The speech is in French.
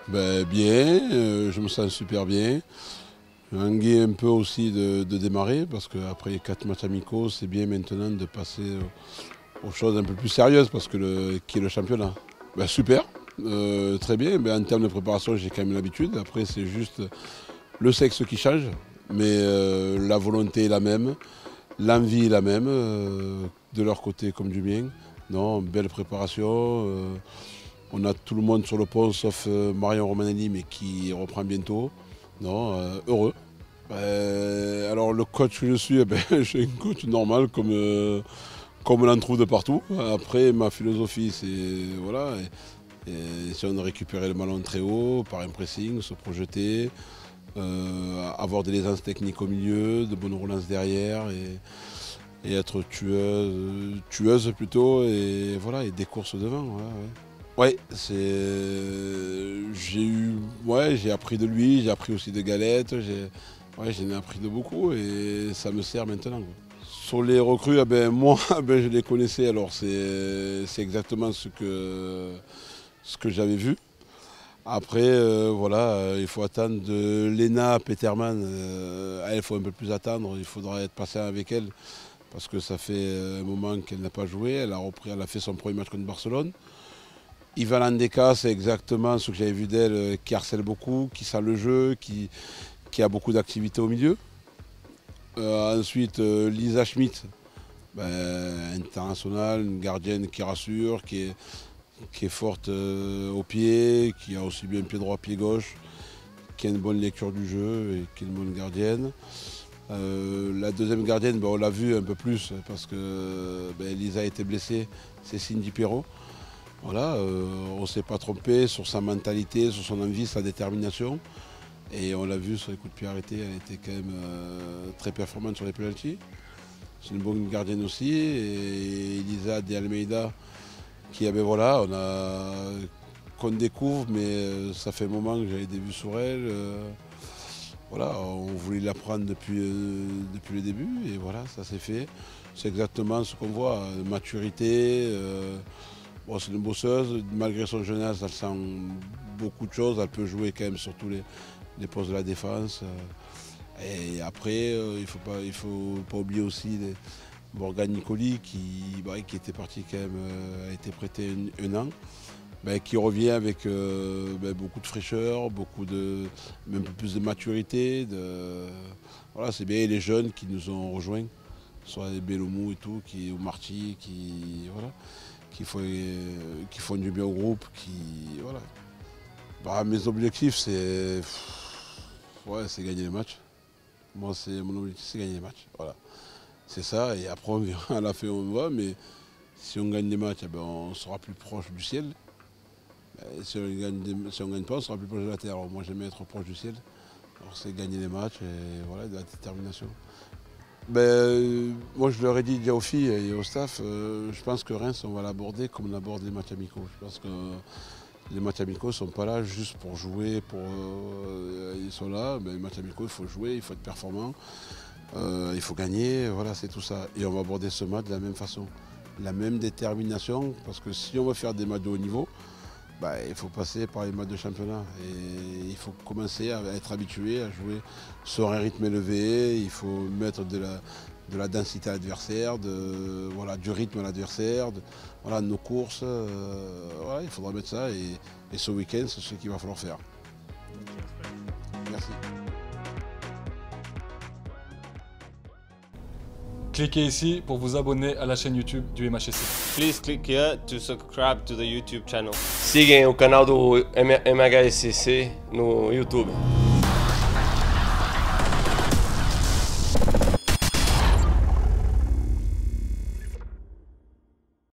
Ben, bien, je me sens super bien. J'ai envie un peu aussi de démarrer parce qu'après les 4 matchs amicaux, c'est bien maintenant de passer aux choses un peu plus sérieuses parce que qui est le championnat. Ben, super, très bien. Ben, en termes de préparation, j'ai quand même l'habitude. Après, c'est juste le sexe qui change, mais la volonté est la même, l'envie est la même, de leur côté comme du mien. Non, belle préparation. On a tout le monde sur le pont sauf Marion Romanelli, mais qui reprend bientôt. Non, heureux. Alors le coach que je suis, je suis un coach normal comme on en trouve de partout. Après, ma philosophie, c'est voilà, essayer de récupérer le ballon très haut par un pressing, se projeter, avoir des aisances techniques au milieu, de bonnes relances derrière et être tueuse plutôt, et voilà, et des courses devant. Voilà, ouais. Ouais, j'ai appris de lui, j'ai appris aussi de Galette, j'en ai appris de beaucoup et ça me sert maintenant, quoi. Sur les recrues, moi, je les connaissais, alors c'est exactement ce que j'avais vu. Après, voilà, il faut attendre de Lena Peterman, il faut un peu plus attendre, il faudra être patient avec elle parce que ça fait un moment qu'elle n'a pas joué, elle a fait son premier match contre Barcelone. Ivan Landeka, c'est exactement ce que j'avais vu d'elle, qui harcèle beaucoup, qui sent le jeu, qui a beaucoup d'activités au milieu. Ensuite, Lisa Schmidt, internationale, une gardienne qui rassure, qui est forte au pied, qui a aussi bien pied droit, pied gauche, qui a une bonne lecture du jeu et qui est une bonne gardienne. La deuxième gardienne, on l'a vu un peu plus parce que Lisa a été blessée, c'est Cindy Perrault. Voilà, on ne s'est pas trompé sur sa mentalité, sur son envie, sa détermination. Et on l'a vu sur les coups de pied arrêtés, elle était quand même très performante sur les penaltys. C'est une bonne gardienne aussi. Et Elisa de Almeida, voilà, qu'on découvre, mais ça fait un moment que j'avais des vues sur elle. Voilà, on voulait la prendre depuis le début et voilà, ça s'est fait. C'est exactement ce qu'on voit, maturité. Bon, c'est une bosseuse, malgré son jeune âge, elle sent beaucoup de choses, elle peut jouer quand même sur tous les postes de la défense. Et après, il faut pas oublier aussi Morgane Nicoli qui était parti quand même, a été prêté un an, qui revient avec beaucoup de fraîcheur, un peu plus de maturité. Voilà, c'est bien, et les jeunes qui nous ont rejoints, soit les Bellomou et tout, ou Marty, voilà, qui font du bien au groupe, voilà. Mes objectifs, c'est gagner les matchs. Moi, mon objectif, c'est gagner les matchs. Voilà. C'est ça, et après on verra à la fin, on voit, mais si on gagne les matchs, on sera plus proche du ciel. Si on gagne pas, on sera plus proche de la terre. Alors, moi, j'aime être proche du ciel. Alors c'est gagner les matchs et voilà, de la détermination. Moi, je leur ai dit déjà aux filles et au staff, je pense que Reims, on va l'aborder comme on aborde les matchs amicaux. Je pense que les matchs amicaux ne sont pas là juste pour jouer, ils sont là, les matchs amicaux, il faut jouer, il faut être performant, il faut gagner, voilà, c'est tout ça. Et on va aborder ce match de la même façon, la même détermination, parce que si on veut faire des matchs de haut niveau, il faut passer par les matchs de championnat et il faut commencer à être habitué à jouer sur un rythme élevé, il faut mettre de la densité à l'adversaire, du rythme à l'adversaire, voilà, nos courses, voilà, il faudra mettre ça et ce week-end c'est ce qu'il va falloir faire. Merci. Cliquez ici pour vous abonner à la chaîne YouTube du MHSC. Please click here to subscribe to the YouTube channel. Sigam o canal do MHSC no YouTube.